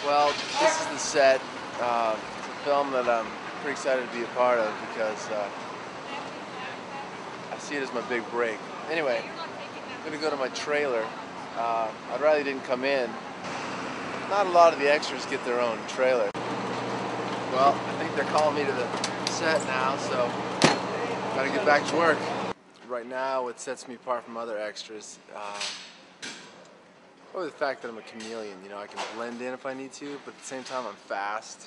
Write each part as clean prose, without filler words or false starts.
Well, this is the set. It's a film that I'm pretty excited to be a part of because I see it as my big break. Anyway, I'm going to go to my trailer. I'd rather you didn't come in. Not a lot of the extras get their own trailer. Well, I think they're calling me to the set now, so gotta get back to work. Right now, what sets me apart from other extras, probably the fact that I'm a chameleon. You know, I can blend in if I need to, but at the same time, I'm fast.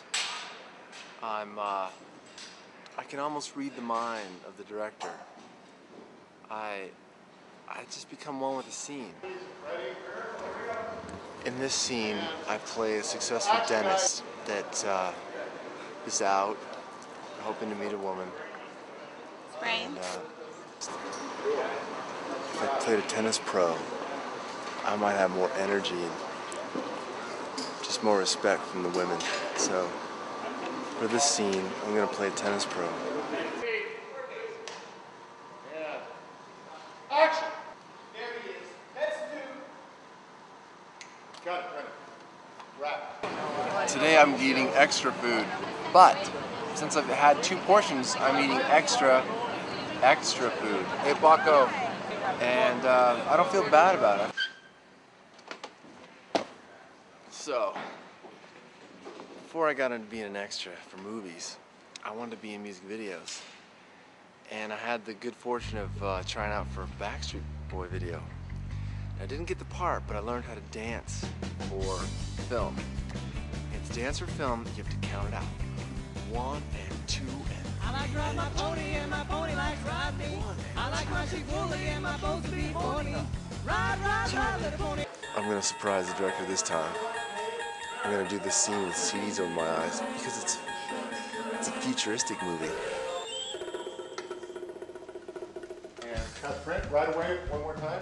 I can almost read the mind of the director. I just become one with the scene. In this scene, I play a successful dentist that is out, hoping to meet a woman. Right. And if I played a tennis pro, I might have more energy and just more respect from the women. So for this scene, I'm going to play a tennis pro. Yeah. Action! There he is. That's new. Got it, Wrap. Today I'm eating extra food, but since I've had 2 portions, I'm eating extra food. Hey, Baco. And I don't feel bad about it. So, before I got into being an extra for movies, I wanted to be in music videos. And I had the good fortune of trying out for a Backstreet Boy video. I didn't get the part, but I learned how to dance for film. And to dance for film, you have to count it out. 1 and 2 and I like to ride my pony and my pony likes to ride me. I like my sheep woolly and my boats to be pony. Ride, ride, ride, little pony. I'm gonna surprise the director this time. I'm gonna do this scene with CDs over my eyes because it's a futuristic movie. And cut print right away one more time.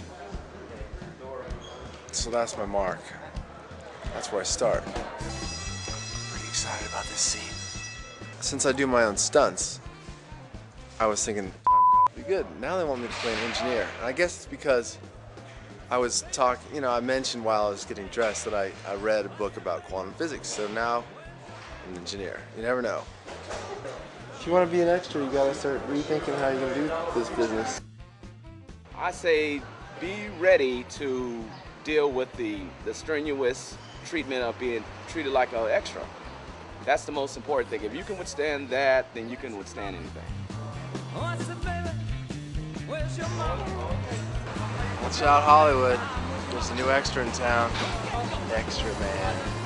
So that's my mark. That's where I start. Pretty excited about this scene. Since I do my own stunts, I was thinking, be good. Now they want me to play an engineer. And I guess it's because I was talking, I mentioned while I was getting dressed that I read a book about quantum physics. So now I'm an engineer. You never know. If you want to be an extra, you gotta start rethinking how you're gonna do this business. I say be ready to deal with the strenuous treatment of being treated like an extra. That's the most important thing. If you can withstand that, then you can withstand anything. Watch out, Hollywood. There's a new extra in town. Extra man.